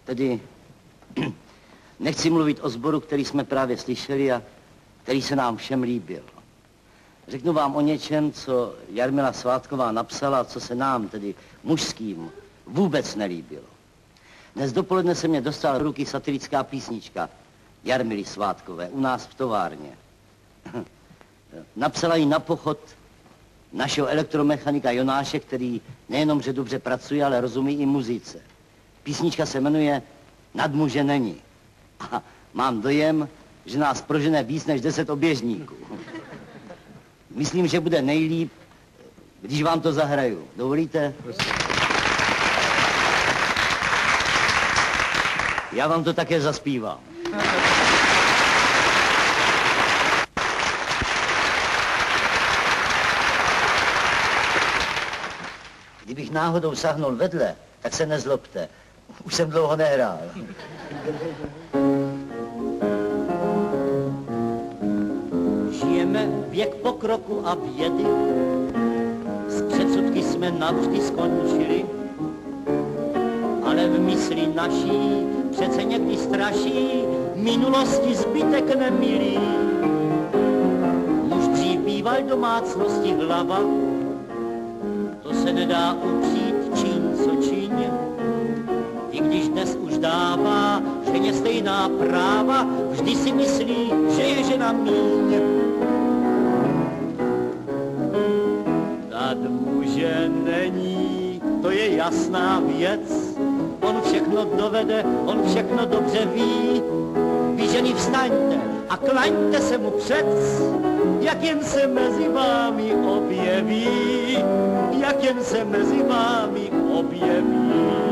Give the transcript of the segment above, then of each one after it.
Tedy nechci mluvit o sboru, který jsme právě slyšeli a který se nám všem líbil. Řeknu vám o něčem, co Jarmila Svátková napsala, co se nám, tedy mužským, vůbec nelíbilo. Dnes dopoledne se mě dostala do ruky satirická písnička Jarmily Svátkové u nás v továrně. Napsala ji na pochod našeho elektromechanika Jonáše, který nejenom, že dobře pracuje, ale rozumí i muzice. Písnička se jmenuje Nad muže není. A mám dojem, že nás prožene víc než 10 oběžníků. Myslím, že bude nejlíp, když vám to zahraju. Dovolíte? Já vám to také zaspívám. Kdybych náhodou sáhnul vedle, tak se nezlobte. Už jsem dlouho nehrál. Žijeme věk pokroku a vědy. S předsudky jsme navždy skončili. Ale v mysli naší přece někdy straší minulosti zbytek nemilý. Muž dřív býval domácnosti hlava, to se nedá upřít číň co číň. I když dnes už dává ženě stejná práva, vždy si myslí, že je žena míň. Nad muže není, to je jasná věc. On všechno dovede, on všechno dobře ví. Vy ženy vstaňte a klaňte se mu přec, jak jen se mezi vámi objeví, jak jen se mezi vámi objeví.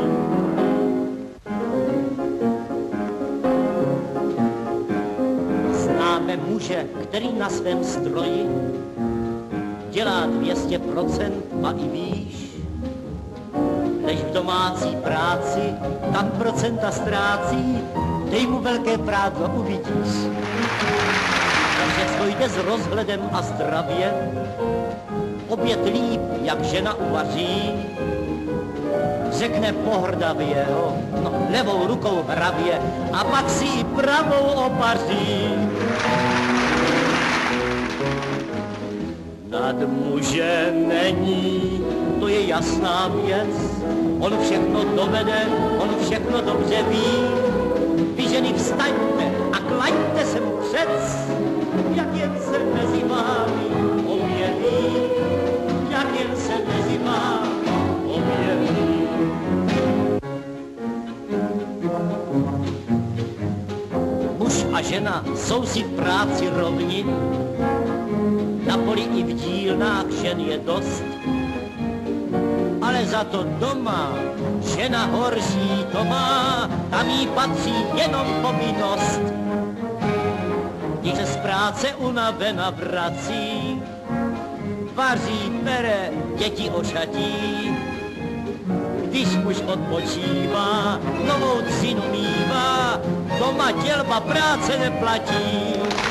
Známe muže, který na svém stroji dělá 200% a i výš, než v domácí práci tam procenta ztrácí, dej mu velké prádlo, uvidíš. Takže jde s rozhledem a zdravě, oběd líp, jak žena uvaří, řekne pohrdavě, no, levou rukou hravě a pak si i pravou opaří. Nad muže není, to je jasná věc, on všechno dovede, on všechno dobře ví. Vy ženy vstaňte a klaňte se mu přec, jak jen se mezi vámi objeví, jak jen se mezi vámi objeví. Muž a žena jsou si v práci rovni, na poli i v dílnách žen je dost, ale za to doma žena horší to má, tam jí patří jenom povinnost. Když se z práce unavena vrací, vaří, pere, děti ošatí. Když už odpočívá, novou dcinu mívá, doma dělba práce neplatí.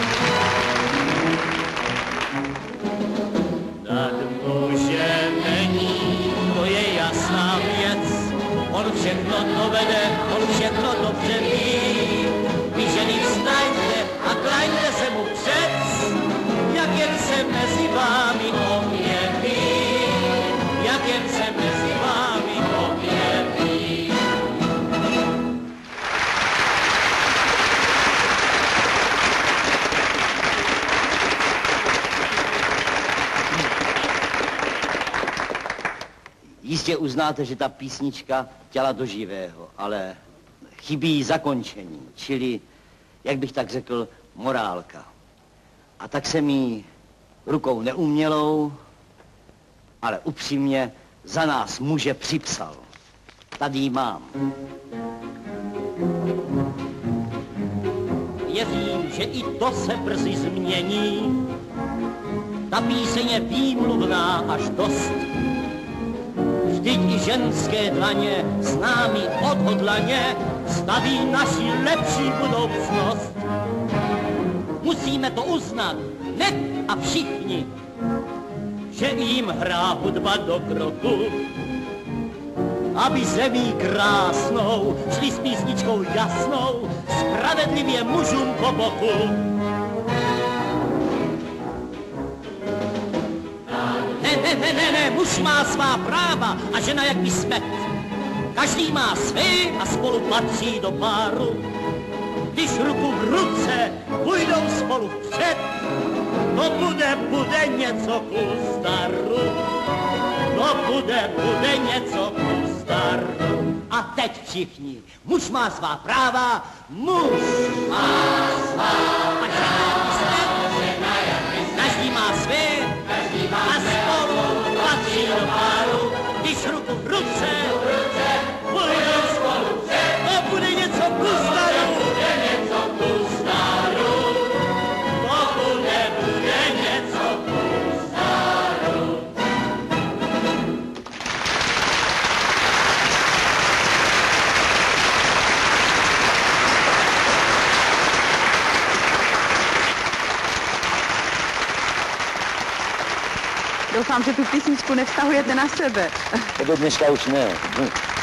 Nad mužem není, to je jasná věc, on všechno dovede, on všechno dobře ví. Vy ženy vstaňte a klaňte se mu přec, jak jen se mezi vámi objeví, jak jen se mezi vámi objeví. Jistě uznáte, že ta písnička těla do živého, ale chybí zakončení, čili, jak bych tak řekl, morálka. A tak jsem jí rukou neumělou, ale upřímně za nás muže připsal. Tady ji mám. Věřím, že i to se brzy změní. Ta píseň je výmluvná až dost. Vždyť i ženské dlaně s námi odhodlaně staví naši lepší budoucnost. Musíme to uznat, hned a všichni, že jim hrá hudba do kroku. aby zemí krásnou šli s písničkou jasnou, spravedlivě mužům po boku. Ne, muž má svá práva a žena jak by smet. Každý má své a spolu patří do páru. Když ruku v ruce půjdou spolu vpřed, to bude něco ku staru. To bude něco ku staru. A teď všichni, muž má svá práva, muž má svá práva. Každý má své a spolu patří do páru. Když ruku v ruce půjdou spolu vpřed, to bude něco ku staru. Doufám, že tu písničku nevztahujete na sebe. To do dneška už ne.